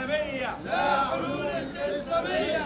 استسلامية، لا حلول استسلامية.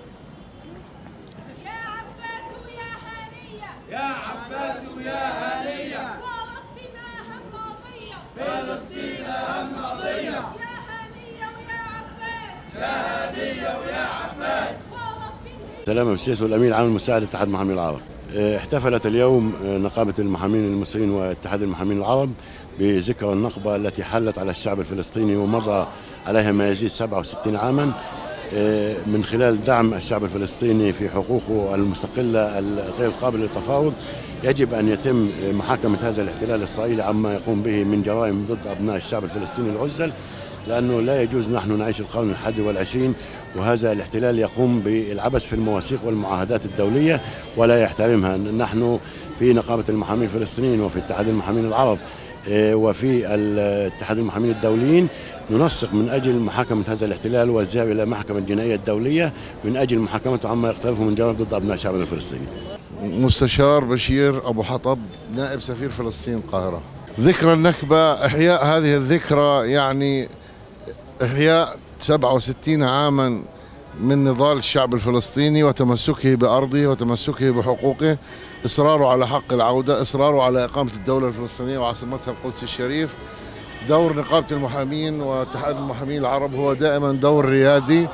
يا عباس ويا هانية، يا عباس ويا هانية، فلسطين أهم قضية، فلسطين أهم قضية. يا هانية ويا عباس، يا هانية ويا عباس. فلسطين هي سلامة السيس والأمين العام المساعد اتحاد المحامين العرب. احتفلت اليوم نقابة المحامين المصريين واتحاد المحامين العرب بذكرى النقبة التي حلت على الشعب الفلسطيني ومضى عليها ما يزيد 67 عاما من خلال دعم الشعب الفلسطيني في حقوقه المستقلة الغير قابلة للتفاوض. يجب أن يتم محاكمة هذا الاحتلال الإسرائيلي عما يقوم به من جرائم ضد أبناء الشعب الفلسطيني العزل، لأنه لا يجوز نحن نعيش القرن 21 وهذا الاحتلال يقوم بالعبث في المواثيق والمعاهدات الدولية ولا يحترمها. نحن في نقابة المحامين الفلسطينيين وفي اتحاد المحامين العرب وفي اتحاد المحامين الدوليين ننسق من أجل محاكمة هذا الاحتلال والذهاب إلى المحكمة الجنائية الدولية من أجل محاكمته عما يقترفه من جرائم ضد أبناء الشعب الفلسطيني. مستشار بشير أبو حطب، نائب سفير فلسطين القاهرة. ذكرى النكبة، إحياء هذه الذكرى يعني إحياء 67 عاما من نضال الشعب الفلسطيني وتمسكه بأرضه وتمسكه بحقوقه، إصراره على حق العودة، إصراره على إقامة الدولة الفلسطينية وعاصمتها القدس الشريف. دور نقابة المحامين واتحاد المحامين العرب هو دائما دور ريادي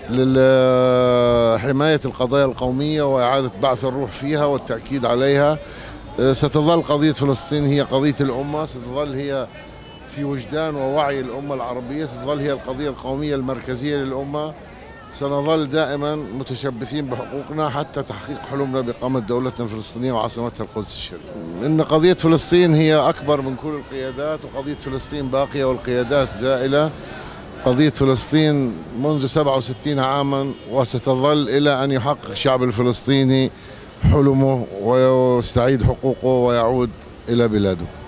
لحماية القضايا القومية وإعادة بعث الروح فيها والتأكيد عليها. ستظل قضية فلسطين هي قضية الأمة، ستظل هي في وجدان ووعي الأمة العربية، ستظل هي القضية القومية المركزية للأمة. سنظل دائما متشبثين بحقوقنا حتى تحقيق حلمنا بإقامة دولتنا الفلسطينية وعاصمتها القدس الشريف. إن قضية فلسطين هي أكبر من كل القيادات، وقضية فلسطين باقية والقيادات زائلة. قضية فلسطين منذ 67 عاما وستظل إلى أن يحقق الشعب الفلسطيني حلمه ويستعيد حقوقه ويعود إلى بلاده.